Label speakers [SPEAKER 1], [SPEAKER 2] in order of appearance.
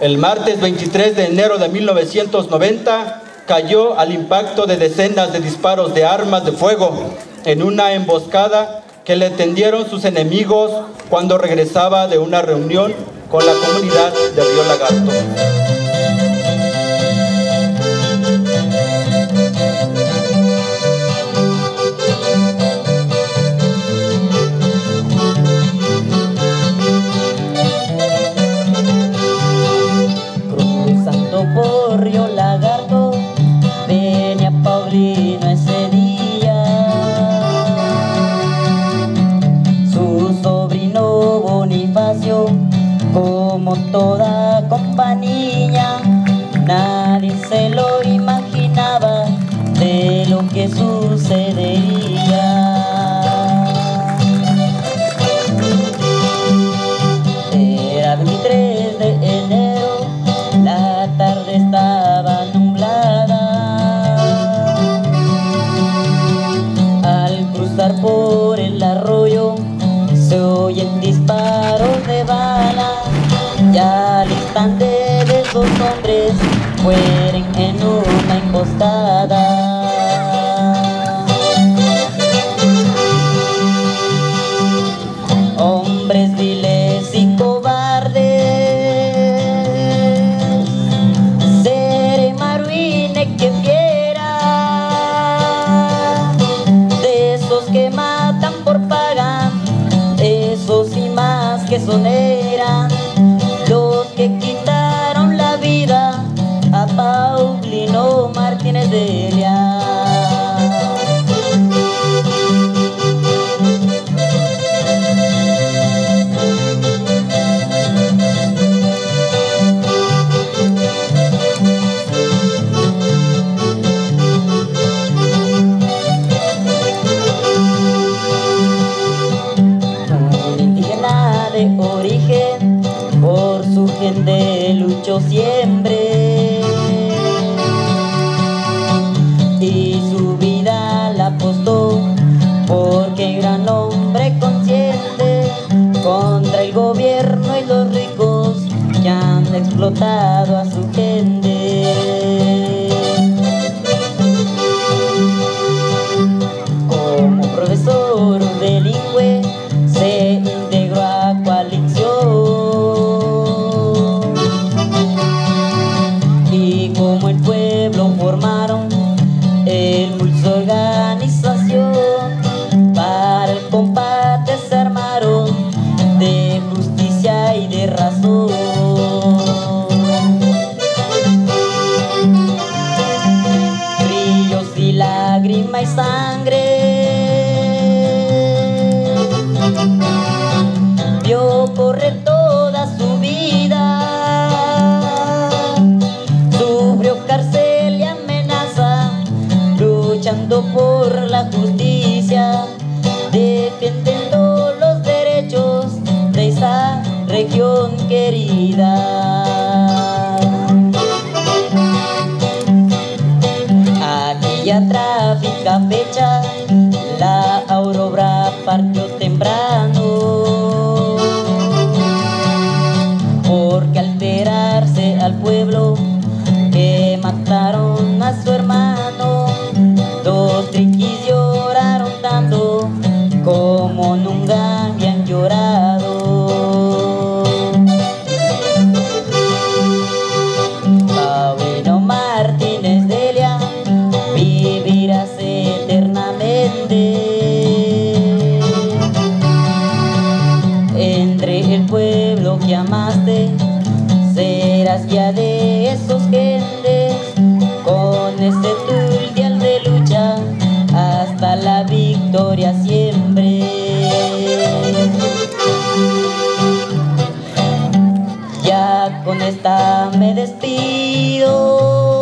[SPEAKER 1] El martes 23 de enero de 1990 cayó al impacto de decenas de disparos de armas de fuego en una emboscada que le tendieron sus enemigos cuando regresaba de una reunión con la comunidad de Río Lagarto.
[SPEAKER 2] Cruzando por Río Lagarto venía Paulino ese día. Su sobrino Bonifacio, como toda compañía, nadie se lo imaginaba de lo que sucedería. Era 23 de enero, la tarde estaba nublada. Al cruzar por el arroyo se oyen disparos de bala, y al instante de dos hombres mueren en una emboscada. Hombres viles y cobardes, seré maruine que fiera, de esos que matan por pagan, esos y más que son eran los que quitaron la vida a Paulino Martínez Delia. De origen, por su gente luchó siempre y su vida la apostó, porque gran hombre consciente contra el gobierno y los ricos que han explotado a su gente. Como profesor bilingüe se integró a coalición, y como el pueblo formaron el pulso organización, para el combate se armaron de justicia y de razón. Ríos y lágrima y sangre vio correr toda su vida, sufrió cárcel y amenaza, luchando por la justicia, defendiendo los derechos de esa región querida. Aquella trágica fecha, la aurora partió temprano, porque al enterarse al pueblo que mataron a su hermano, los triquis lloraron tanto como nunca habían llorado. Paulino Martínez Delia, vivirás eternamente entre el pueblo que amaste, serás guía de esos gentes, con ese tu ideal de lucha hasta la victoria siempre. Ya con esta me despido,